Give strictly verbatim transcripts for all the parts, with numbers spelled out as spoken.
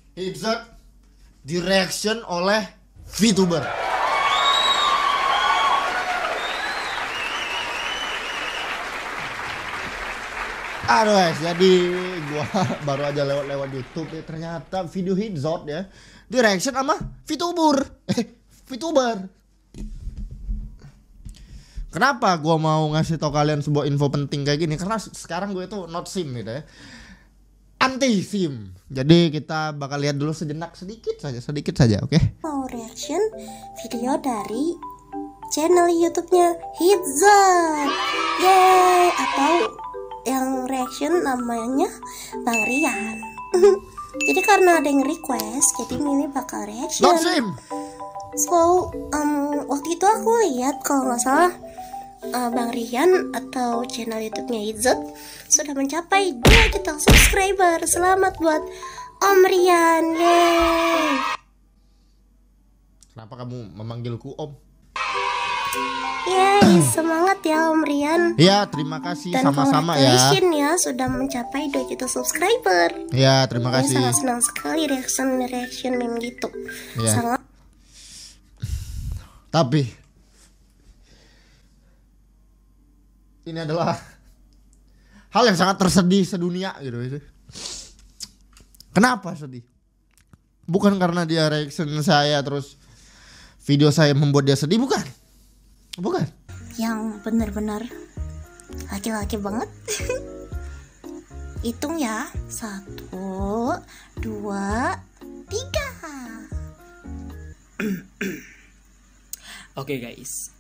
Izzat di-reaction oleh VTuber. Aduh guys, jadi gua baru aja lewat-lewat YouTube ya, ternyata video Izzat ya di-reaction sama VTuber. Eh, VTuber. Kenapa gua mau ngasih tau kalian sebuah info penting kayak gini? Karena sekarang gue itu not sim gitu ya, anti sim. Jadi kita bakal lihat dulu sejenak, sedikit saja, sedikit saja, oke? Okay? Mau reaction video dari channel YouTube-nya Izzat, yeay! Atau yang reaction namanya Bang Rian. Jadi karena ada yang request, jadi ini bakal reaction. Not sim. So, um, waktu itu aku lihat kalau nggak salah uh, Bang Rian atau channel YouTube-nya Izzat sudah mencapai dua juta subscriber. Selamat buat Om Rian, yeay. Kenapa kamu memanggilku Om? Yeay, semangat ya Om Rian. Ya, terima kasih, dan sama-sama ya. congratulations ya sudah mencapai dua juta subscriber. Ya, terima Saya kasih. sangat senang sekali reaction-reaction meme gitu. Ya. Sangat. Tapi ini adalah hal yang sangat tersedih sedunia gitu. Kenapa sedih? Bukan karena dia reaction saya terus video saya membuat dia sedih, bukan. Bukan. Yang benar-benar laki-laki banget. Hitung ya. Satu, dua, tiga. Oke okay, guys.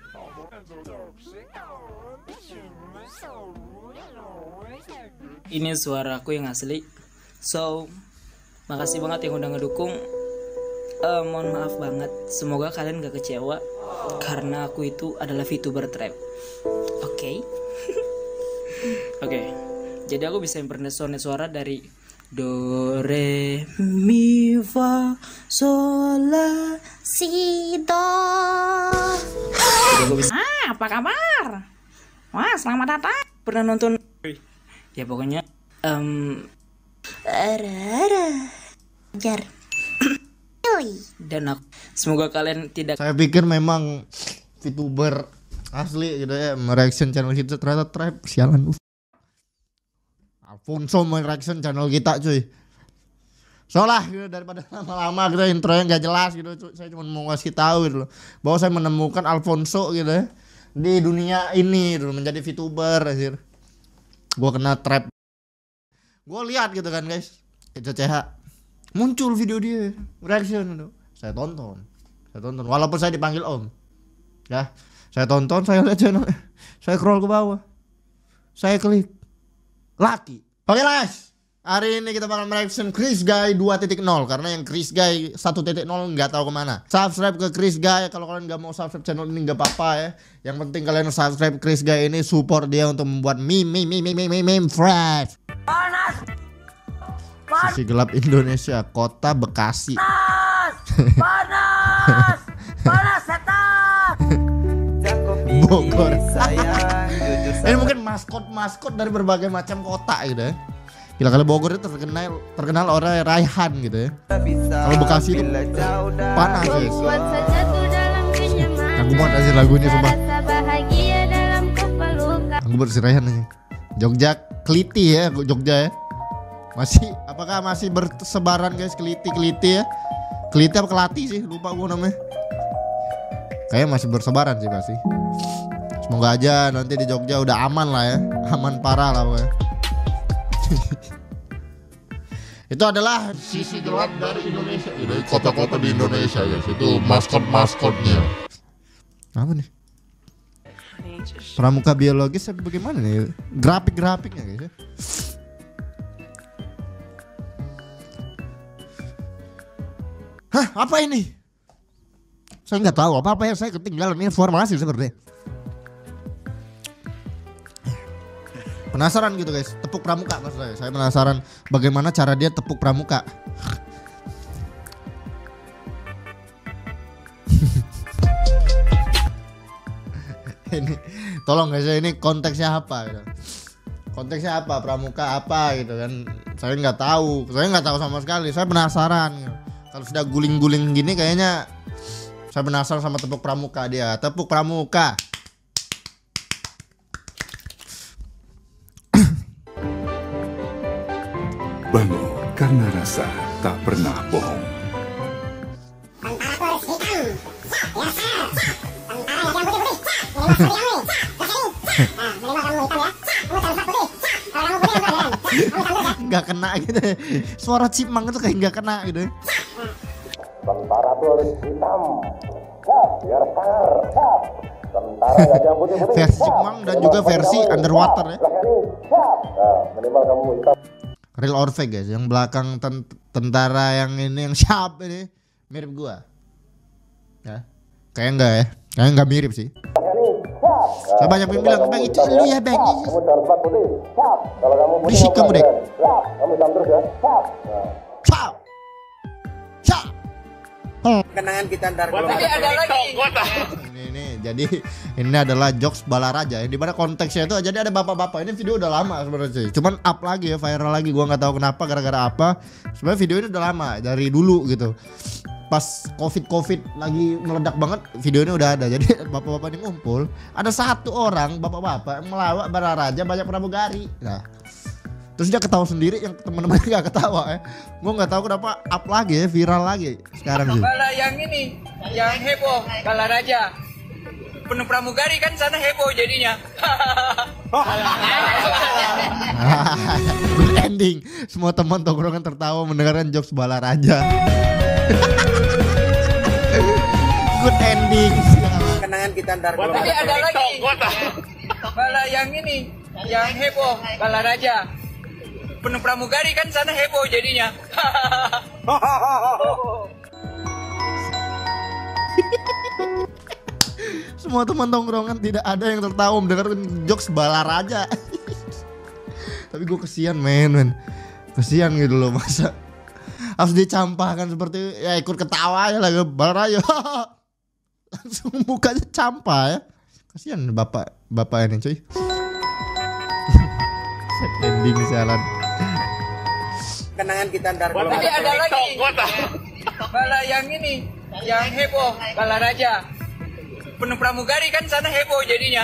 Ini suaraku yang asli. So, makasih banget yang udah ngedukung. Uh, mohon maaf banget. Semoga kalian gak kecewa karena aku itu adalah VTuber trap. Oke. Okay? Oke. Okay. Jadi aku bisa impersonate suara dari do re mi fa sol la Si do. Bisa... Ah, apa kabar? Wah, selamat datang. Pernah nonton? Ya pokoknya um, Rara jar. Dan aku, semoga kalian tidak. Saya pikir memang VTuber asli gitu ya mereaction channel kita, ternyata trap. Sialan. Alfonso mereaction channel kita cuy. Soalnya gitu, daripada lama-lama gitu intronya nggak jelas gitu, cuy. Saya cuma mau ngasih tahu gitu loh, bahwa saya menemukan Alfonso gitu ya di dunia ini gitu, menjadi VTuber akhir. Gua kena trap. Gua lihat gitu kan guys, C C H muncul video dia reaction gitu. Saya tonton. Saya tonton walaupun saya dipanggil Om. Ya, saya tonton, saya lihat channel. Saya scroll ke bawah. Saya klik. Laki. Oke guys, hari ini kita bakal mereaction Chris Guy dua titik nol. Karena yang Chris Guy satu titik nol nggak tahu kemana. Subscribe ke Chris Guy. Kalau kalian nggak mau subscribe channel ini nggak apa-apa ya. Yang penting kalian subscribe Chris Guy ini, support dia untuk membuat meme meme meme meme meme, meme fresh. Panas. Panas. Sisi gelap Indonesia, kota Bekasi. Panas. Panas. Panas setan. Bogor. Ini mungkin maskot-maskot dari berbagai macam kota gitu ya. Gila, kali Bogor itu terkenal terkenal orang Raihan gitu ya. Kalau Bekasi itu panas guys. Aku buat aja lagunya sumpah. Aku buat si Raihan aja. Jogja Keliti ya, Jogja ya. Masih apakah masih bersebaran guys Keliti-Keliti ya? Keliti apa Kelati sih? Lupa gua namanya. Kayaknya masih bersebaran sih pasti. Semoga aja nanti di Jogja udah aman lah ya. Aman parah lah pokoknya. Itu adalah sisi gelap dari Indonesia, dari kota-kota di Indonesia guys. Itu maskot-maskotnya. Apa nih? Pramuka biologis apa bagaimana nih? Grafik-grafiknya guys ya. Hah, apa ini? Saya nggak tahu apa-apa yang saya ketinggalan informasi seperti. Penasaran gitu guys, tepuk pramuka maksud saya. Saya penasaran bagaimana cara dia tepuk pramuka. Ini tolong guys, ini konteksnya apa gitu. konteksnya apa, pramuka apa gitu kan. Saya nggak tahu, saya nggak tahu sama sekali. Saya penasaran gitu. Kalau sudah guling-guling gini kayaknya saya penasaran sama tepuk pramuka dia. Tepuk pramuka. Bangun karena rasa tak pernah bohong. Nggak kena gitu. Suara cipmang itu kayak nggak kena gitu. Tentara tuh harus hitam. Siap, biar sangar. Siap. Tentara gajah putih-putih. Versi cipmang dan juga versi underwater ya. Siap. Nah, minimal kamu hitam. Real or fake guys, yang belakang ten tentara yang ini yang siap ini mirip gua. Ya. Kayak enggak ya? Kayak enggak mirip sih. Saya banyak yang bilang, "Bang itu lu ya, Bang." Kamu harus putih. Siap. Kalau kamu putih. Berisik kamu, Dek. Siap. Kamu hitam terus ya. Siap. Siap. Siap. Kenangan kita ntar kalau Tapi ada lagi. Ini, ini jadi ini adalah jokes Balaraja yang dimana konteksnya itu jadi ada bapak-bapak. Ini video udah lama sebenarnya sih, cuman up lagi ya, viral lagi. Gua nggak tahu kenapa, gara-gara apa. Sebenarnya video ini udah lama dari dulu gitu. Pas covid covid lagi meledak banget, video ini udah ada. Jadi bapak-bapak ini ngumpul, ada satu orang bapak-bapak yang melawak Balaraja banyak pramugari. Nah, terus dia ketawa sendiri, yang teman-temannya nggak ketawa ya. Gue nggak tahu kenapa up lagi ya, viral lagi sekarang sih. Bala yang ini, yang heboh, Balaraja. Penuh pramugari kan sana heboh jadinya. Good ending. Semua teman tongkrongan tertawa mendengarkan jokes Balaraja. Good ending. kenangan kita ntar kalau Tapi ada lagi. Bala yang ini, yang heboh, Balaraja. Penuh pramugari kan sana heboh jadinya. Semua teman tongkrongan tidak ada yang tertawa mendengarkan jokes Balaraja. Tapi gue kesian men, men. Kesian gitu loh, masa harus dicampakkan seperti ya ikut ketawa aja lah Balaraja. Langsung mukanya campah ya. Kasihan bapak bapak ini cuy. Sad ending sialan. kenangan kita ntar kalau Tapi ada lagi. Bala yang ini, yang heboh, Balaraja. Penuh pramugari kan sana heboh jadinya.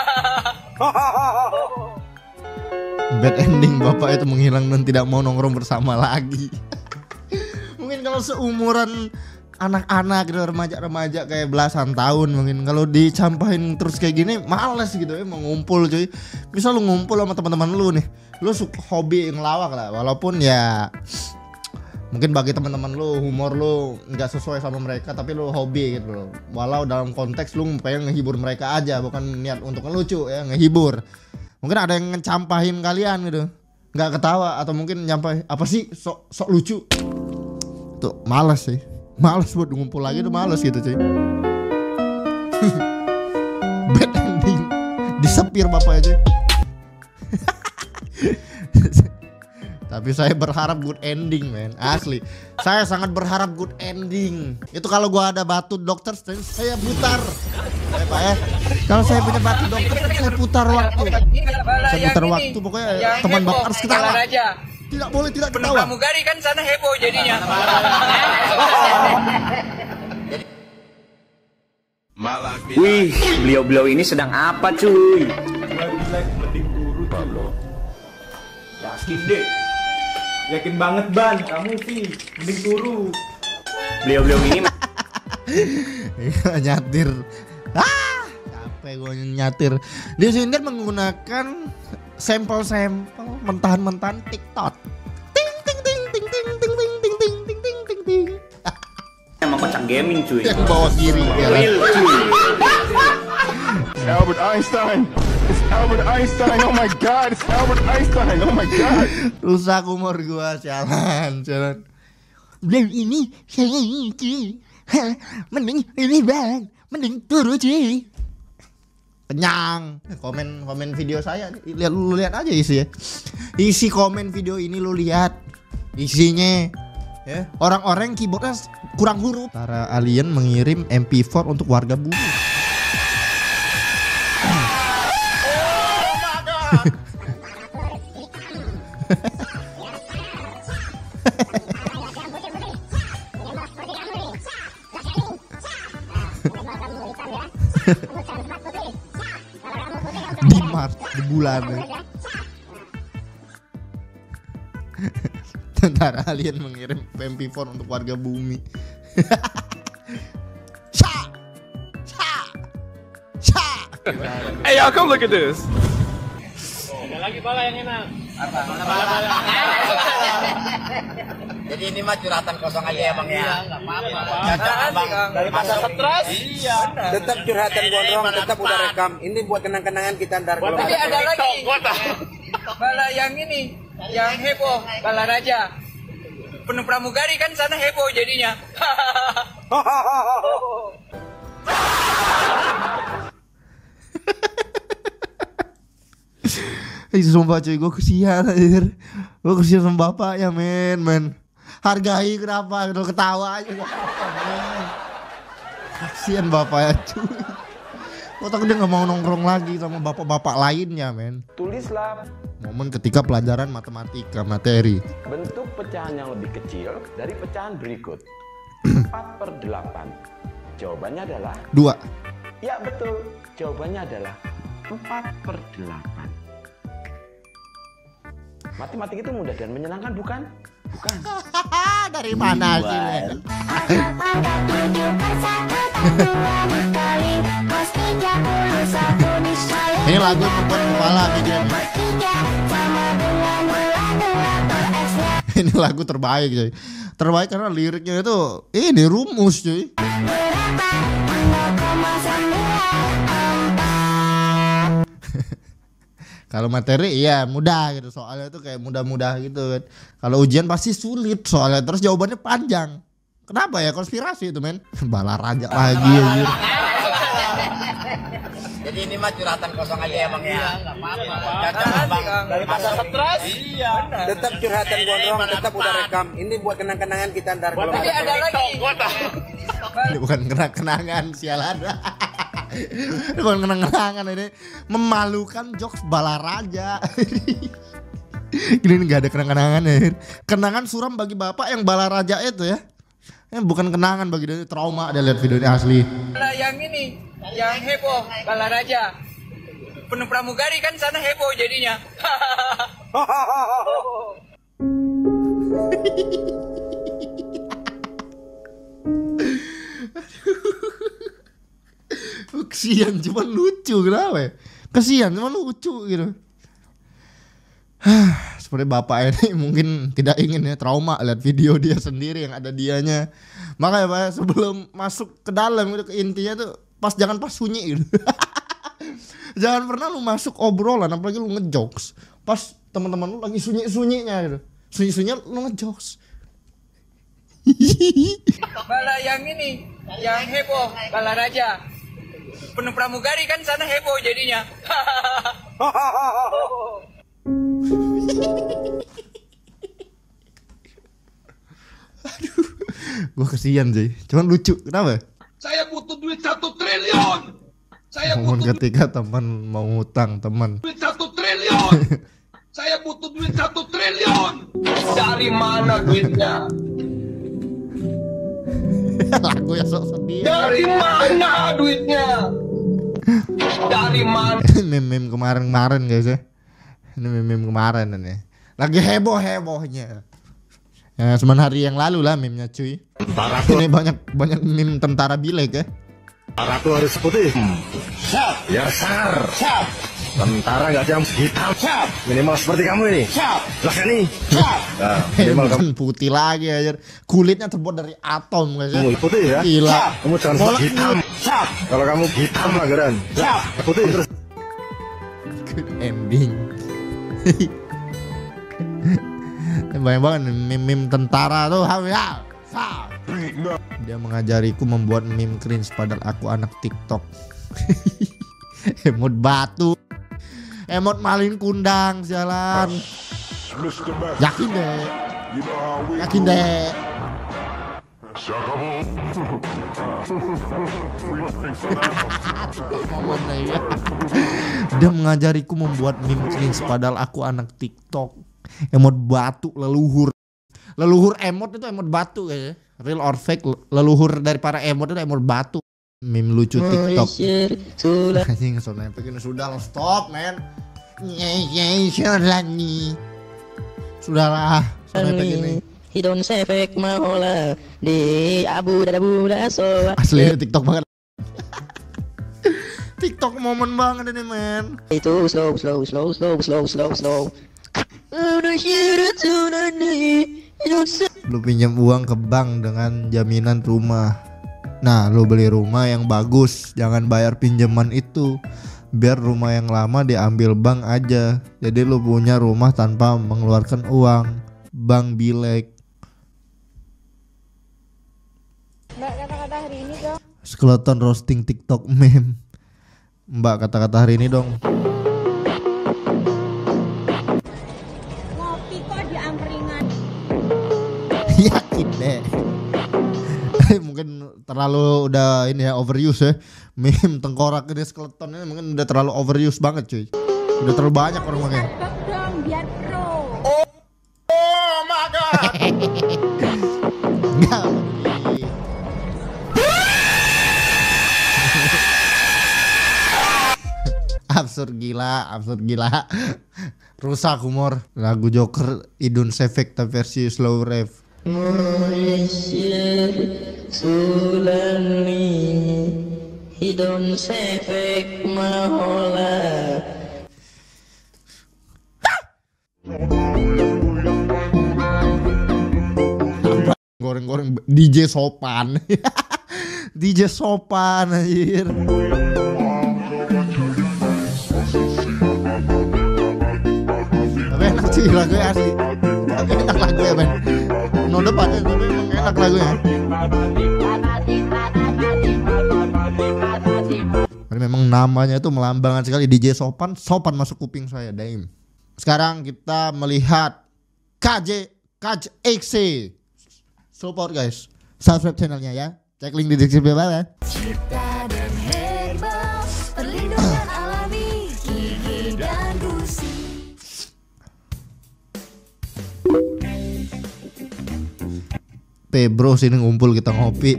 Bad ending, bapak itu menghilang dan tidak mau nongkrong bersama lagi. Mungkin kalau seumuran anak-anak gitu, remaja-remaja kayak belasan tahun, mungkin kalau dicampahin terus kayak gini males gitu ya, mau ngumpul cuy. Misal lu ngumpul sama teman-teman lu nih, lu suka hobi ngelawak lah, walaupun ya mungkin bagi teman-teman lu humor lu nggak sesuai sama mereka, tapi lu hobi gitu loh. Walau dalam konteks lu pengen ngehibur mereka aja, bukan niat untuk ngelucu ya, ngehibur. Mungkin ada yang ngecampahin kalian gitu, nggak ketawa atau mungkin nyampai apa sih sok sok lucu. Tuh males sih, males buat ngumpul lagi tuh, males gitu cuy. Bad ending, disepir bapaknya cuy. Tapi saya berharap good ending men, asli. Saya sangat berharap good ending. Itu kalau gua ada batu dokter, saya putar. Ya Pak ya. Kalau saya punya batu dokter, saya putar waktu. Saya putar waktu, pokoknya teman bapak harus ketawa. Tidak boleh tidak Penuh ketawa. pramugari kan sana heboh jadinya. Wih, beliau-beliau ini sedang apa cuy? Yakin deh, yakin banget ban, kamu sih mending turu. Beliau-beliau ini Nyatir. Ah, capek gue nyatir. Di sini kan menggunakan sampel-sampel mentahan-mentahan TikTok. Ting ting ting ting ting ting ting ting ting ting ting ting ting. emang kocak gaming cuy. Yang bawah kiri ya kan? Real cuy. Albert Einstein. It's Albert Einstein. Oh my God. It's Albert Einstein. Oh my God. Rusak umur gua, jalan, jalan. Belum ini saya ini. Mending ini bang, mending turu cuy. Kenyang. Komen komen video saya, lihat lu lihat aja isi ya. Isi komen video ini lu lihat isinya. Ya, orang-orang keyboardnya kurang huruf. Para alien mengirim M P empat untuk warga bumi. Di Mars, di bulan. Tentara alien mengirim M P empat untuk warga bumi. Sha! Sha! Sha! Hey y'all, come look at this. Ada lagi pala yang enak. Apa? Jadi ini mah curhatan kosong aja ya Bang ya. Enggak apa-apa. Dari masa stres. Iya. Tetap curhatan gondrong, tetap udah rekam. Ini buat kenang-kenangan kita ntar. Tapi ada lagi. Bala yang ini, yang heboh, Bala Raja. Penuh pramugari kan sana heboh jadinya. Ih, sumpah cuy, gue kesian anjir. Gue kesian sama bapak ya men, men. Hargai kenapa, udah ketawa aja gak apa-apa men. Kesian bapak ya cuy. Gue takut dia gak mau nongkrong lagi sama bapak-bapak lainnya men. Tulislah momen ketika pelajaran matematika materi. bentuk pecahan yang lebih kecil dari pecahan berikut. empat per delapan. Jawabannya adalah Dua. ya betul. Jawabannya adalah empat per delapan. Matematik itu mudah dan menyenangkan bukan? Bukan. Dari mana sih men? Ini lagu membuat kepala video ini. Ini lagu terbaik cuy. Terbaik karena liriknya itu ini rumus cuy. Kalau materi iya mudah gitu, soalnya itu kayak mudah-mudah gitu kan. Kalau ujian pasti sulit soalnya, terus jawabannya panjang. Kenapa ya? Konspirasi itu men. Bala Raja lagi anjir. Jadi ini mah curhatan kosong aja ya Bang ya. Enggak apa-apa. Dari masa stres. Iya. Tetap curhatan gondrong, tetap udah rekam. Ini buat kenang-kenangan kita ntar. Tapi ada lagi. Ini bukan kenang-kenangan sialan. Ini bukan kenang-kenangan, ini memalukan jokes Bala Raja. Ini nggak ada kenang-kenangan ya. Kenangan suram bagi bapak yang Bala Raja itu ya. Ini bukan kenangan bagi dia, trauma. Ada lihat video ini asli. Yang ini, yang heboh, Bala Raja. Penuh pramugari kan sana heboh jadinya. Kesian cuman lucu, kenapa ya? Kesian cuman lucu gitu. Seperti bapak ini mungkin tidak ingin ya trauma lihat video dia sendiri yang ada dianya. Makanya Pak, sebelum masuk ke dalam gitu, ke intinya tuh pas jangan pas sunyi gitu. Jangan pernah lu masuk obrolan apalagi lu ngejokes pas teman-teman lu lagi sunyi-sunyinya gitu. Sunyi-sunyinya lu ngejokes. Bala yang ini, yang heboh, Bala Raja. Penuh pramugari kan sana heboh jadinya. Aduh, gue kesian sih, cuman lucu, kenapa? Saya butuh duit satu triliun. Saya Momen butuh ketika teman mau ngutang teman. duit satu triliun. Saya butuh duit satu triliun. Dari mana duitnya? Lagu yang sok sedih. Dari mana duitnya? Dari mana? Meme-meme kemarin-kemarin guys ya. Ini meme-meme kemarin ini. Lagi heboh-hebohnya. Ya, cuman hari yang lalu lah meme-nya cuy. Ini banyak banyak meme tentara bilek ya. Tentara tuh harus putih. Siap. Ya sar. Siap. Tentara nggak jam hitam. Siap. Minimal seperti kamu ini. Siap. Lah ini. Siap. Nah, minimal kamu putih lagi aja. Kulitnya terbuat dari atom guys ya. Kamu putih ya. Gila. Siap. Kamu jangan Pola hitam. Siap. Kalau kamu hitam lah geran. Siap. Putih terus. Good ending. Banyak banget meme-meme tentara tuh. Ya. Dia mengajariku membuat meme cringe padahal aku anak TikTok. Emot batu, emot malin kundang jalan. Yakin deh, yakin deh. Dia mengajariku membuat meme cringe padahal aku anak TikTok. Emot batu leluhur. Leluhur emot itu emot batu kayaknya. Real or fake, leluhur dari para emot itu emot batu. Meme lucu TikTok. Anjing so nempel ini sudah lo stop men. Sudahlah, so nempel ini. Hidon sefek mahola di abu dabu daso. Asli TikTok banget. TikTok momen banget ini men. Itu slow slow slow slow slow slow slow. Lu pinjam uang ke bank dengan jaminan rumah. Nah, lu beli rumah yang bagus, jangan bayar pinjaman itu. Biar rumah yang lama diambil bank aja. Jadi lu punya rumah tanpa mengeluarkan uang. Bank bilek. Mbak, kata-kata hari ini dong. Skeleton roasting TikTok meme. Mbak, kata-kata hari ini dong. Ngopi kok di angkringan. Yakin deh. Mungkin terlalu udah ini ya overuse ya. Meme tengkorak ini skeleton ini mungkin udah terlalu overuse banget cuy. Udah terlalu banyak orang pakai. Dong biar pro. Oh, oh my god. Enggak. Absurd gila, absurd gila. Rusak humor. Lagu Joker Idun Sefek versi slow rap. Malaysia Sulani Hidon sefek mahola. Goreng-goreng D J Sopan. D J Sopan anjir. Tapi enak sih lagunya asli. Enak lagunya Ben. No depan ya, tapi emang enak lagunya. Ini memang namanya itu melambangkan sekali D J Sopan. Sopan masuk kuping saya, daim. Sekarang kita melihat K J K J X C. Support guys. Subscribe channelnya ya. Cek link di deskripsi bawah. Cipta dan herbal, perlindungan alami, gigi dan gusi. P bro sini ngumpul kita ngopi.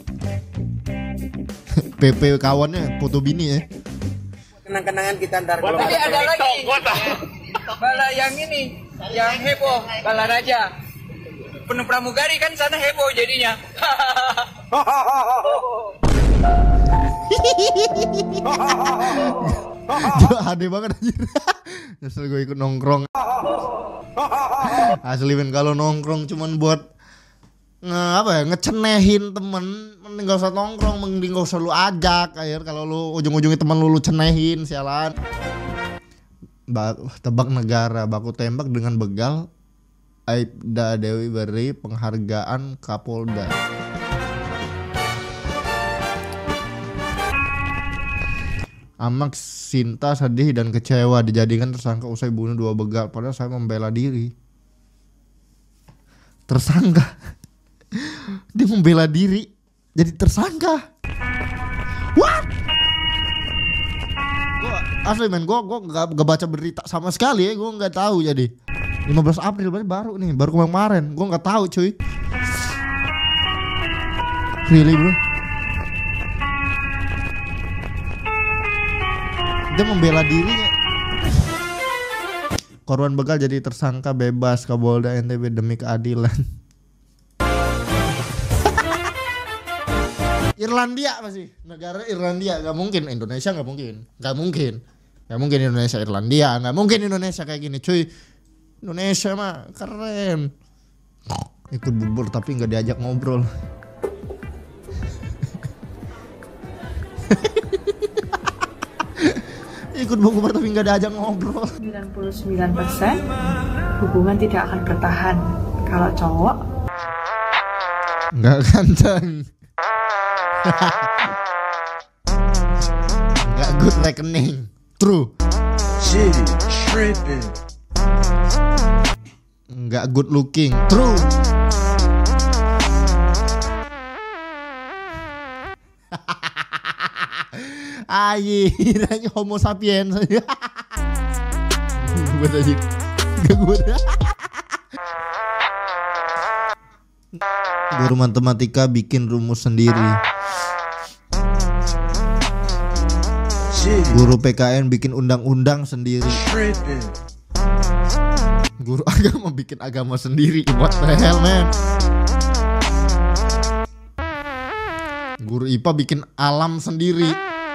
P P kawannya foto bini ya. Kenang-kenangan kita ntar. Tapi ada lagi. Bala yang ini, yang heboh, Bala Raja. Penuh pramugari kan sana heboh jadinya. Aneh banget anjir. Nyesel gue ikut nongkrong. Asli men kalau nongkrong cuman buat nge apa ya ngecenehin temen, mending gak usah nongkrong, mending gak usah lu ajak akhir kalau lu ujung-ujungnya temen lu lu cenehin sialan. Ba tebak negara baku tembak dengan begal. Aibda Dewi beri penghargaan Kapolda. Amak Sinta sedih dan kecewa dijadikan tersangka usai bunuh dua begal, padahal saya membela diri. Tersangka. Dia membela diri jadi tersangka. What? Gua asli men, gua gua gak, gak baca berita sama sekali ya, gua nggak tahu jadi. lima belas April berarti baru nih, baru kemarin. Gua nggak tahu cuy. Really bro? Dia membela dirinya. Korban begal jadi tersangka bebas Kapolda N T B demi keadilan. Irlandia masih negara Irlandia, nggak mungkin Indonesia, nggak mungkin, nggak mungkin, nggak mungkin Indonesia Irlandia, nggak mungkin Indonesia kayak gini cuy. Indonesia mah keren. Ikut bubur tapi nggak diajak ngobrol. Ikut bubur tapi nggak diajak ngobrol. sembilan puluh sembilan persen hubungan tidak akan bertahan kalau cowok nggak ganteng. Nggak good reckoning. True. Shit, tripping. Nggak good looking. True. Anjir, hanya homo sapiens. Gue tadi. Gak gue. Guru matematika bikin rumus sendiri. Guru P K N bikin undang-undang sendiri. Guru agama bikin agama sendiri. What the hell, man? Guru I P A bikin alam sendiri.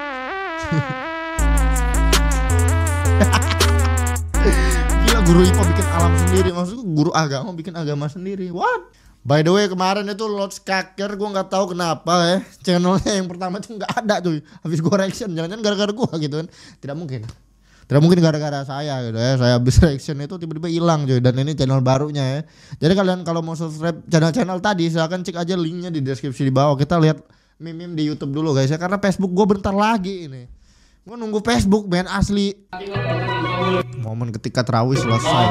Gila, guru I P A bikin alam sendiri. Maksudku guru agama bikin agama sendiri. What? By the way, kemarin itu Lord Skaker, gue nggak tahu kenapa ya, channelnya yang pertama itu nggak ada tuh. Habis gue reaction, jangan-jangan gara-gara gue gitu kan? Tidak mungkin. Tidak mungkin gara-gara saya gitu ya. Saya habis reaction itu tiba-tiba hilang cuy. Dan ini channel barunya ya. Jadi kalian kalau mau subscribe channel-channel tadi, silahkan cek aja linknya di deskripsi di bawah. Kita lihat meme-meme di YouTube dulu guys ya. Karena Facebook gue bentar lagi ini. Gue nunggu Facebook men asli. Momen ketika terawih selesai.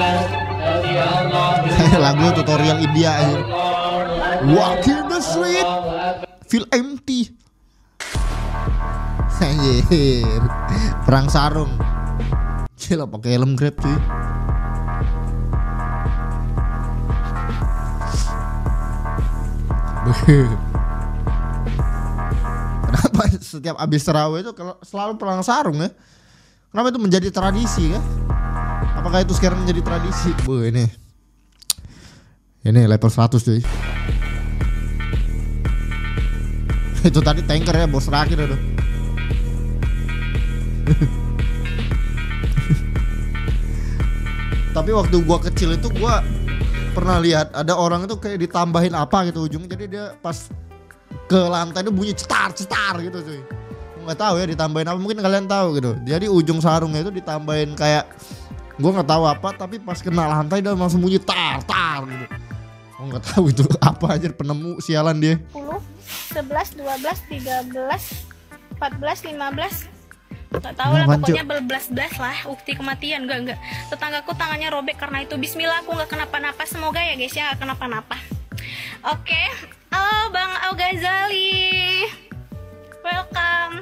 Lagu tutorial India aja. Walking the street feel empty. Anjir. Perang sarung. Gila pakai helm Grab cuy. Kenapa setiap abis terawih itu selalu perang sarung ya? Kenapa itu menjadi tradisi ya? Apakah itu sekarang menjadi tradisi? Bu ini Ini level seratus cuy. Itu tadi tanker ya, bos terakhir itu. Tapi waktu gua kecil itu gua pernah lihat ada orang itu kayak ditambahin apa gitu ujung, jadi dia pas ke lantai itu bunyi cetar cetar gitu cuy. Nggak tahu ya ditambahin apa, mungkin kalian tahu gitu. Jadi ujung sarungnya itu ditambahin kayak gue nggak tahu apa, tapi pas kena lantai dia langsung bunyi tar tar gitu. Gue nggak tahu itu apa aja, penemu sialan dia. sepuluh, sebelas, dua belas, tiga belas, empat belas, lima belas. Gak tahu lah, pokoknya belas-belas lah. Ukti kematian, gak enggak. Tetanggaku tangannya robek karena itu. Bismillah, aku nggak kenapa-napa. Semoga ya guys ya nggak kenapa-napa. Oke, halo Bang Al Ghazali, welcome.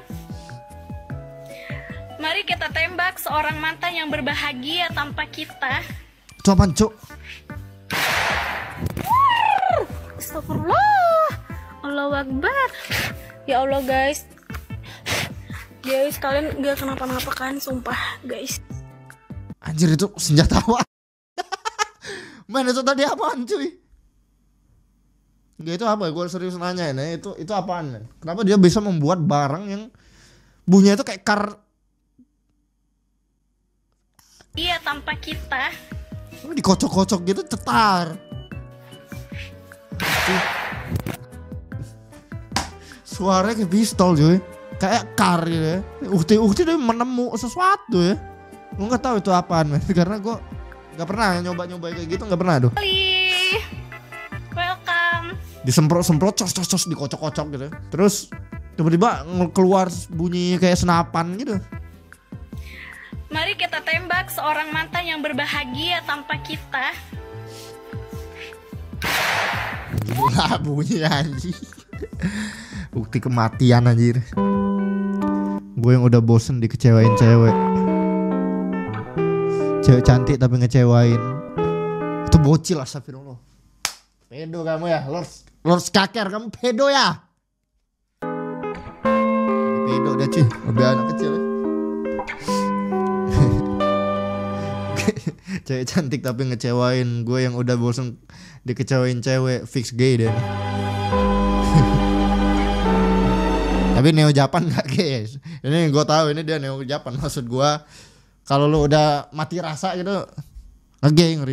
Mari kita tembak seorang mantan yang berbahagia tanpa kita. Itu apaan cuk? Astagfirullah, Allahu Akbar. Ya Allah guys, guys kalian gak kenapa-napa kan, sumpah guys. Anjir itu senjata apa? Man itu tadi apaan cuy? Enggak, itu apa? Gue serius nanya ini, itu itu apaan man? Kenapa dia bisa membuat barang yang bunyinya itu kayak kar? Iya, tanpa kita. Dikocok-kocok gitu cetar. Suaranya kayak pistol cuy, kayak kar gitu ya. Ukti-ukti dia menemu sesuatu ya. Gue nggak tahu itu apaan man, karena gue nggak pernah nyoba-nyoba kayak gitu, nggak pernah tuh. Welcome. Disemprot-semprot, cos-cos-cos, dikocok-kocok gitu. Terus tiba-tiba keluar bunyi kayak senapan gitu. Mari kita tembak seorang mantan yang berbahagia tanpa kita. Gila bunyi anjir. Bukti kematian anjir. Gue yang udah bosen dikecewain cewek. Cewek cantik tapi ngecewain. Itu bocil, astagfirullah. Pedo kamu ya, Lord Lord Skaker, kamu pedo ya. Pedo dah cuy, lebih anak kecil ya. Cewek cantik tapi ngecewain. Gue yang udah bosen dikecewain cewek, fix gay deh. Tapi Neo Japan gak guys. Ini gue tahu ini dia Neo Japan. Maksud gue kalau lu udah mati rasa gitu nge-gay ngeri.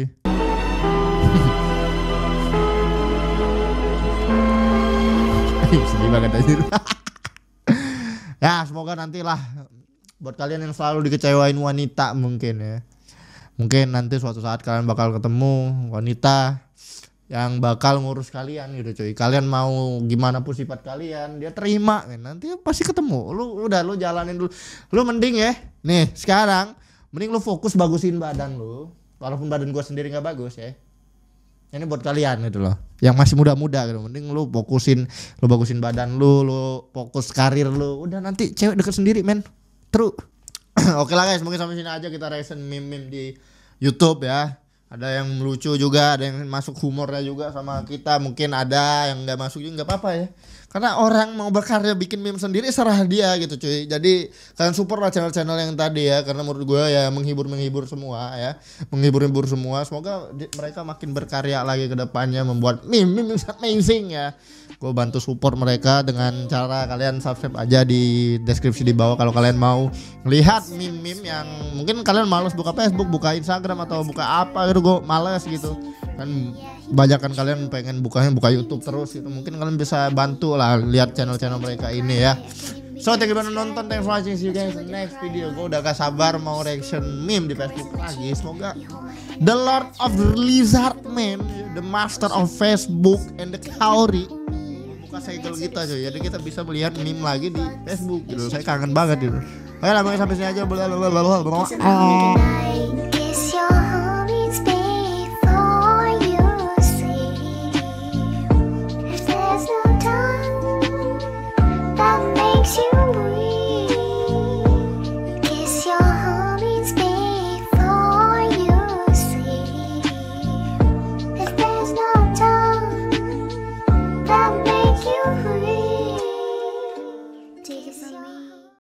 Sedih banget aja. Ya semoga nantilah buat kalian yang selalu dikecewain wanita mungkin ya. Mungkin nanti suatu saat kalian bakal ketemu wanita yang bakal ngurus kalian gitu cuy. Kalian mau gimana pun sifat kalian, dia terima men. Nanti pasti ketemu. Lu udah lu jalanin dulu. Lu mending ya. Nih, sekarang mending lu fokus bagusin badan lu. Walaupun badan gua sendiri enggak bagus ya. Ini buat kalian gitu loh. Yang masih muda-muda gitu. Mending lu fokusin, lu bagusin badan lu, lu fokus karir lu. Udah nanti cewek deket sendiri men. True. Oke lah guys, mungkin sampai sini aja kita reaction meme-meme di YouTube ya. Ada yang lucu juga, ada yang masuk humornya juga sama kita. Mungkin ada yang nggak masuk juga nggak apa-apa ya. Karena orang mau berkarya bikin meme sendiri serah dia gitu cuy. Jadi kalian support lah channel-channel yang tadi ya. Karena menurut gue ya menghibur-menghibur semua ya. Menghibur-menghibur semua. Semoga di, mereka makin berkarya lagi ke depannya. Membuat meme-meme yang amazing ya. Gue bantu support mereka dengan cara kalian subscribe aja di deskripsi di bawah. Kalau kalian mau lihat meme-meme yang mungkin kalian malas buka Facebook, buka Instagram atau buka apa gitu. Gue males gitu. Kan banyak kan kalian pengen bukanya buka YouTube terus gitu. Mungkin kalian bisa bantu lah lihat channel-channel mereka ini ya. So thank you udah nonton, thanks for watching, see you guys in the next video. Gue udah gak sabar mau reaction meme di Facebook lagi. Semoga the Lord of the Lizard Man, the master of Facebook and the Kaori buka segel kita aja. Jadi kita bisa melihat meme lagi di Facebook gitu. Saya kangen banget gitu. Oke lah, sampai sini aja.